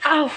Ow!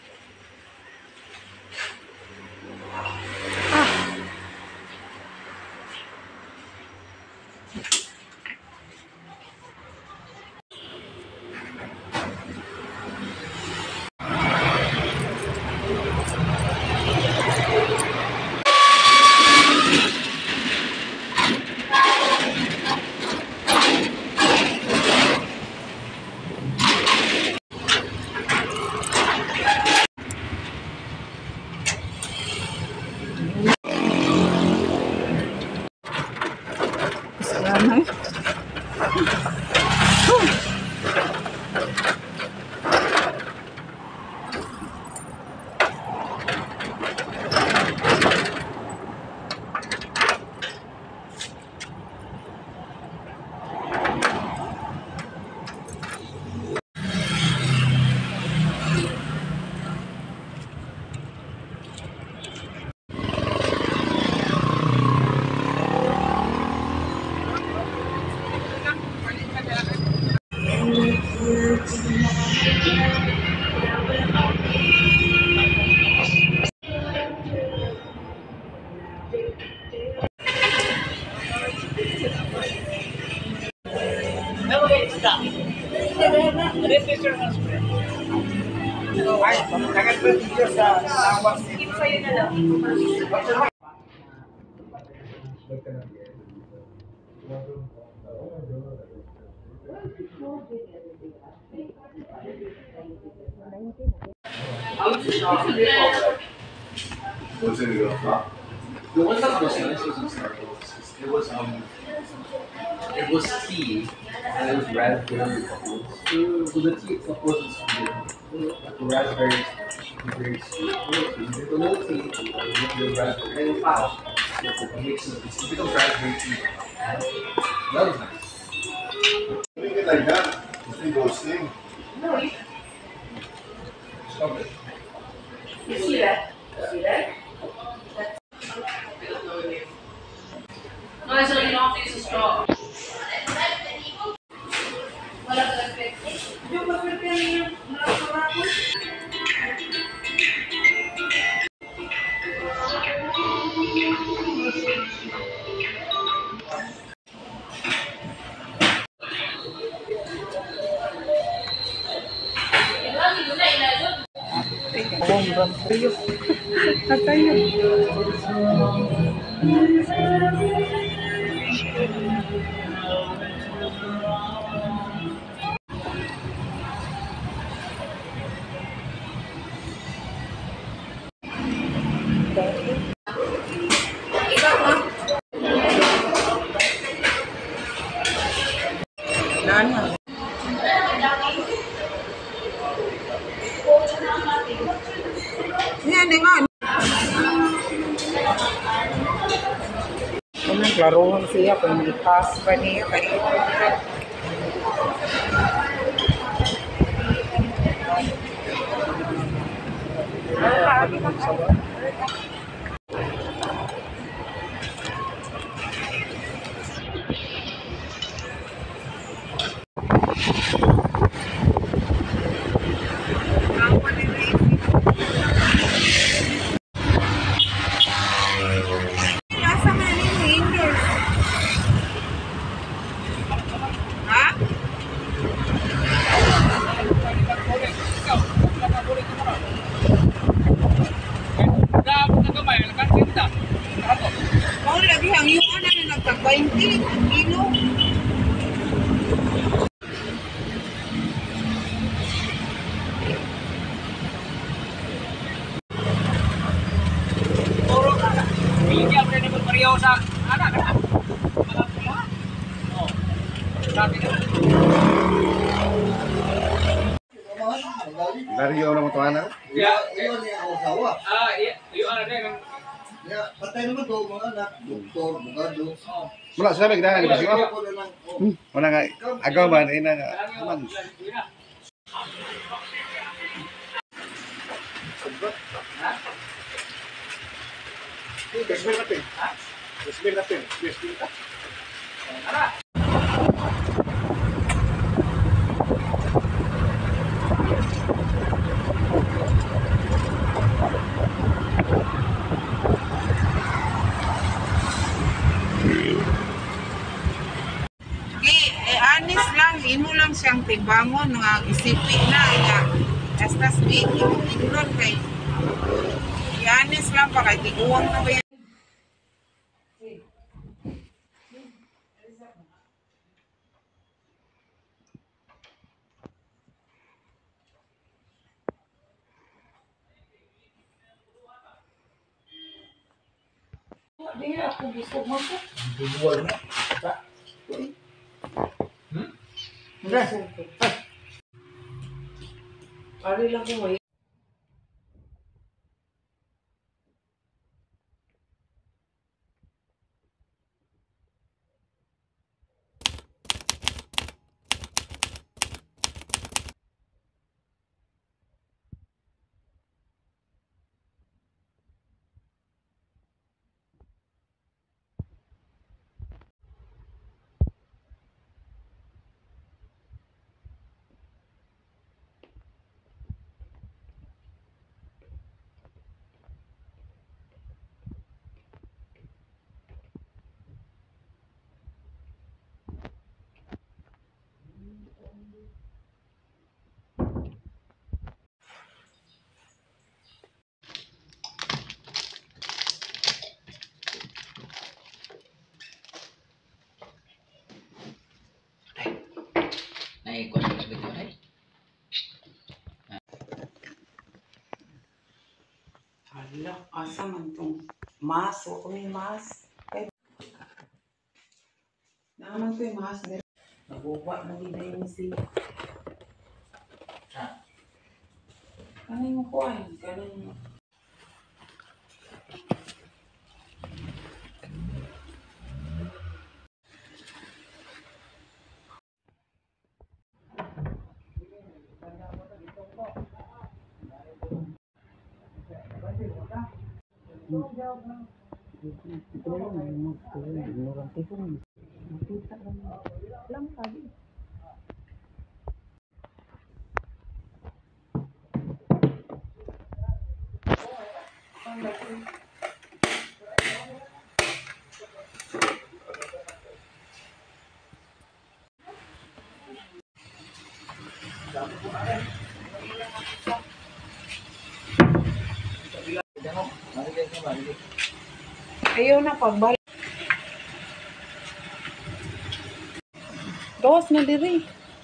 Salamat. It was tea and it was raspberry bubbles. So the tea itself wasn't sweet. But the raspberry is very sweet. The little tea with the raspberry and wow. It makes it becomes raspberry tea. That was nice. Make it like that. You think those things? No, Stop it. you see that? See that? No, so you don't use a straw. Wala ka lang. Yung papel ka niya, nakakarapo. Yan, ingon. Kung naglaruhan siya, kung ipas ba niya, ang yung ano na nagka-20 kilo. Hindi ako rin magpariyaw sa anak. Dari orang tua anak. Ya, Iyon niya ang asawa. iya, yung anak din. Ya, patay naman daw mga anak, doktor, bugado. Wala sabi kita nga kasi Ako na lang. wala nga agaw man ina nga man. Desmil natin. Ha? Desmil natin. Desmil natin. Ara. timbangon nga isipin na nga estas big inon kay yanis lang pa kay tiguwang na ba yan. Di ako gusto mo ko. Duduwal na. Ari lang ko may Naikot ko sa bito ay. hala, asa man tong mas, o kung may mas. Naman to yung mas, nabuwa na din na yung siya. Kanin mo ko ay, kanin mo. Ayaw na pagbalik. Gawas na diri.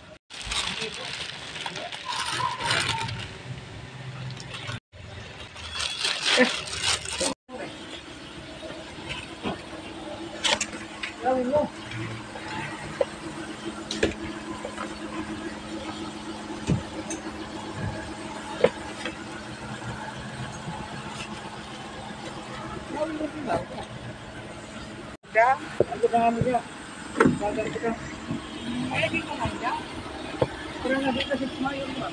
Ano ka nga mo siya? Gaganti ka. Ay, di ko manda. Pero nga dito si Mayo ba?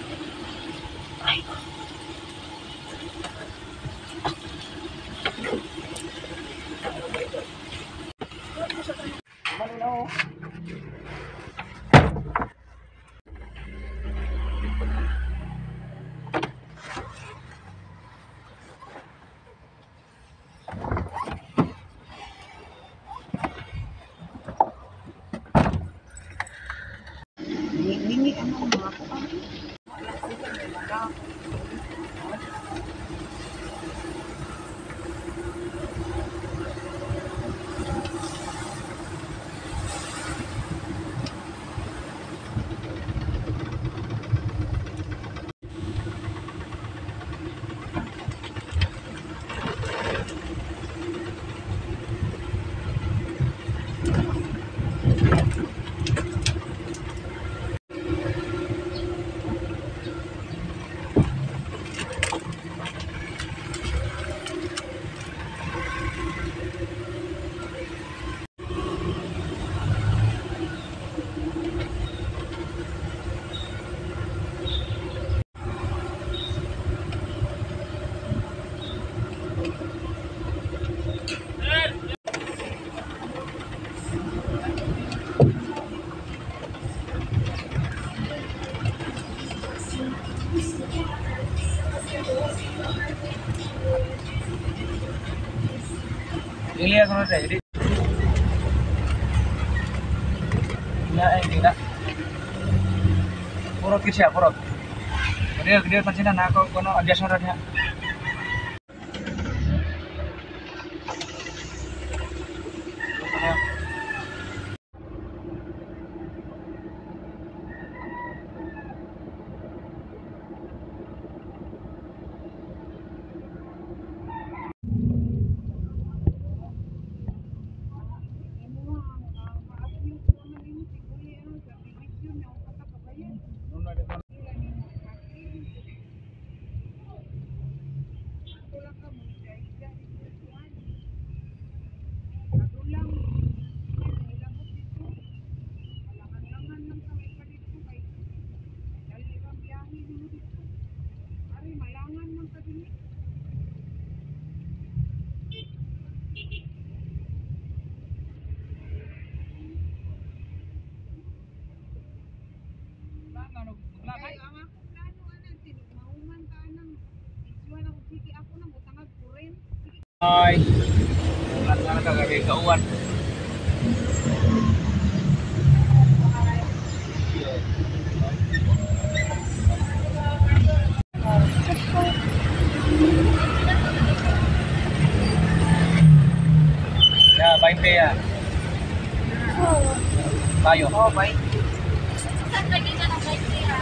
Nini ano mga ko kami. Wala sila may mga. Ini ako na tayo. Hindi na. Purot gid siya, purot. Gede pansinan na ako kuno adjustment ra diha. Ay, wala ka kagay kauwan. Ya, 20 ya. Tayo. Oh, bye. Saan lagi ka ng bike niya?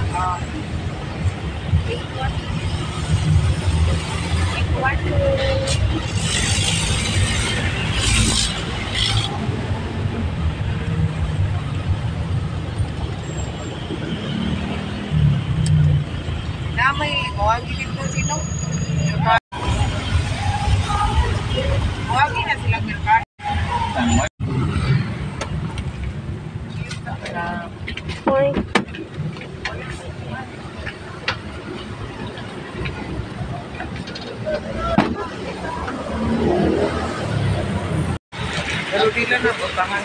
Na may mawagi dito sino? Mawagi na silang merkado. Pero di lang na utangan.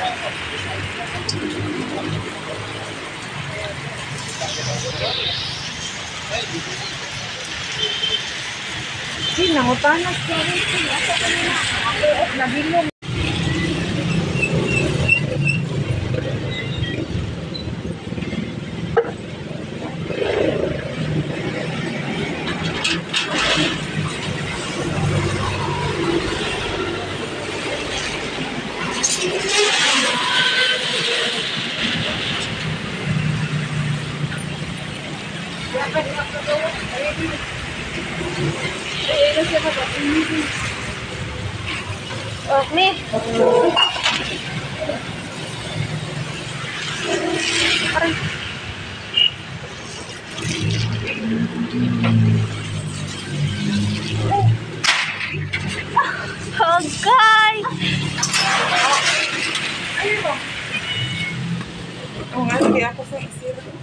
Nangutanas ko rin sila. Asa ka nila? Ako, nabilong. Okay. Oh, guys! Oh, nga, hindi ako sa isip.